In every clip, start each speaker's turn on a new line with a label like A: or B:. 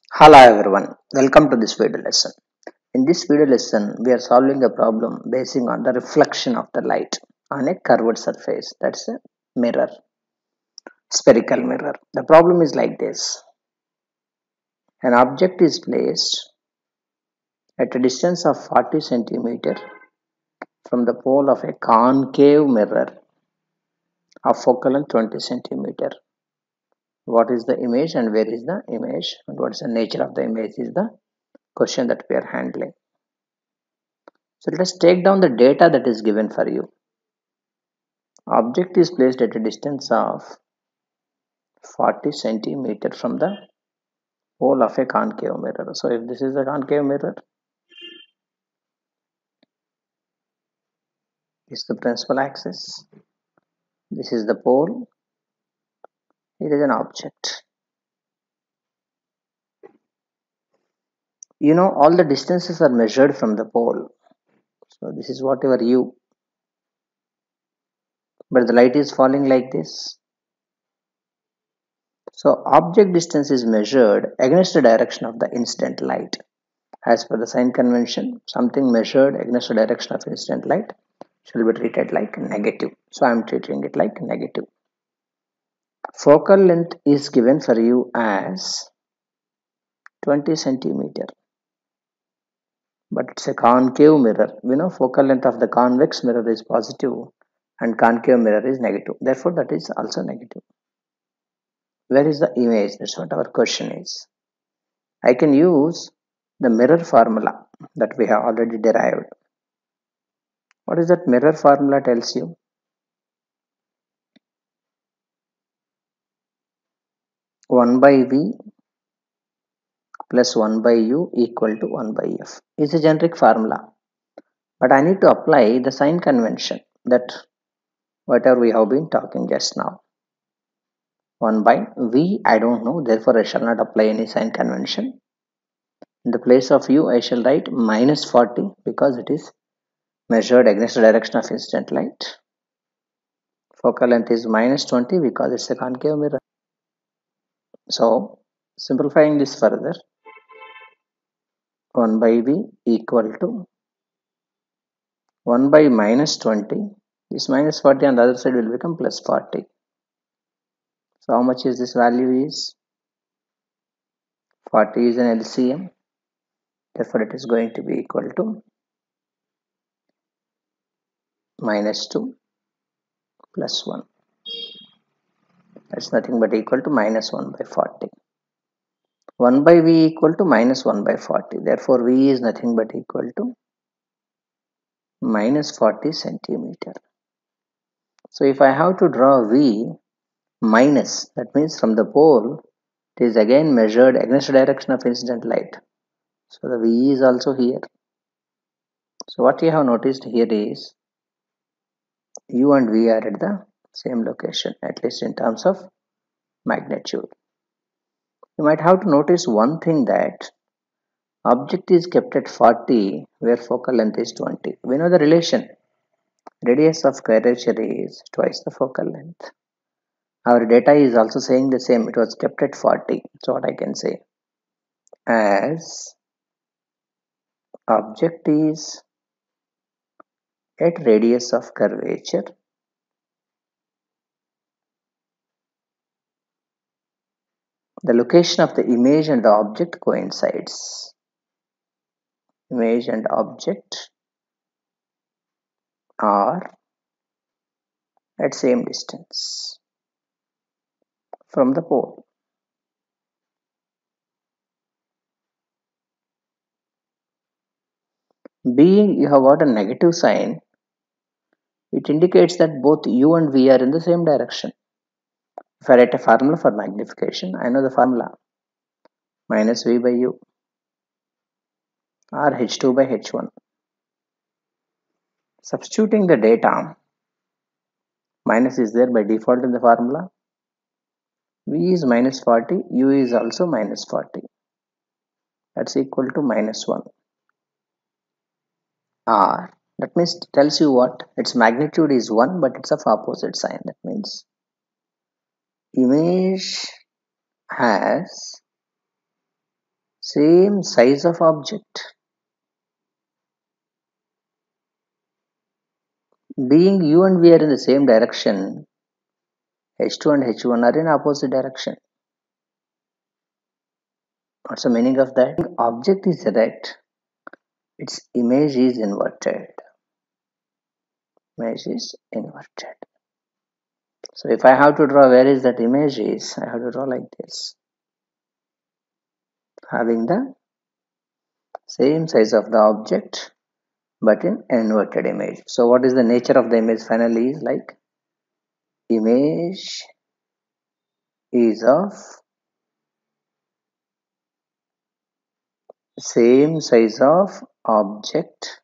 A: Hello everyone, welcome to this video lesson. In this video lesson, we are solving a problem basing on the reflection of the light on a curved surface, that's a mirror, spherical mirror. The problem is like this. An object is placed at a distance of 40 centimeter from the pole of a concave mirror of focal length 20 centimeter. What is the image and where is the image and what is the nature of the image is the question that we are handling. So let us take down the data that is given for you. Object is placed at a distance of 40 centimeter from the pole of a concave mirror. So if this is a concave mirror, this is the principal axis, this is the pole, it is an object. You know, all the distances are measured from the pole. So this is whatever u, but the light is falling like this. So object distance is measured against the direction of the incident light. As per the sign convention, something measured against the direction of incident light shall be treated like negative. So I am treating it like negative. Focal length is given for you as 20 centimeter. But it's a concave mirror. We know focal length of the convex mirror is positive and concave mirror is negative. Therefore, that is also negative. Where is the image? That's what our question is. I can use the mirror formula that we have already derived. What is that mirror formula tells you? One by V plus 1 by U equal to 1 by F is a generic formula. But I need to apply the sign convention that whatever we have been talking just now. 1 by V I don't know, therefore I shall not apply any sign convention. In the place of U I shall write minus 40 because it is measured against the direction of incident light. Focal length is minus 20 because it's a concave mirror. So simplifying this further, 1 by V equal to 1 by minus 20. This minus 40 on the other side will become plus 40. So how much is this value is? 40 is an LCM. Therefore it is going to be equal to minus 2 plus 1. That's nothing but equal to minus 1 by 40. 1 by V equal to minus 1 by 40. Therefore V is nothing but equal to minus 40 centimeter. So if I have to draw V minus, that means from the pole, it is again measured against the direction of incident light. So the V is also here. So what you have noticed here is U and V are at the same location, at least in terms of magnitude. You might have to notice one thing, that object is kept at 40 where focal length is 20. We know the relation. Radius of curvature is twice the focal length. Our data is also saying the same. It was kept at 40. So what I can say, as object is at radius of curvature, the location of the image and the object coincides. Image and object are at same distance from the pole. Being you have got a negative sign, it indicates that both U and V are in the same direction. If I write a formula for magnification, I know the formula, minus V by U or H2 by H1. Substituting the data, minus is there by default in the formula. V is minus 40, U is also minus 40. That's equal to minus 1. R, that means tells you what? Its magnitude is 1, but it's of opposite sign. That means image has same size of object. Being u and v are in the same direction, h2 and h1 are in opposite direction. What's the meaning of that? Object is erect, its image is inverted. Image is inverted. So if I have to draw where is that image is, I have to draw like this, having the same size of the object but in inverted image. So what is the nature of the image finally is like image is of same size of object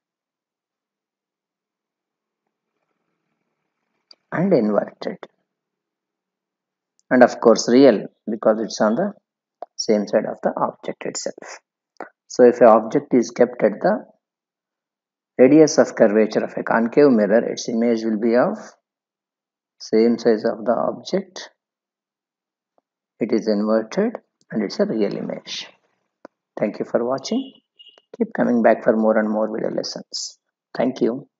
A: and inverted, and of course real because it's on the same side of the object itself. So if an object is kept at the radius of curvature of a concave mirror, its image will be of same size of the object, it is inverted, and it's a real image. Thank you for watching. Keep coming back for more and more video lessons. Thank you.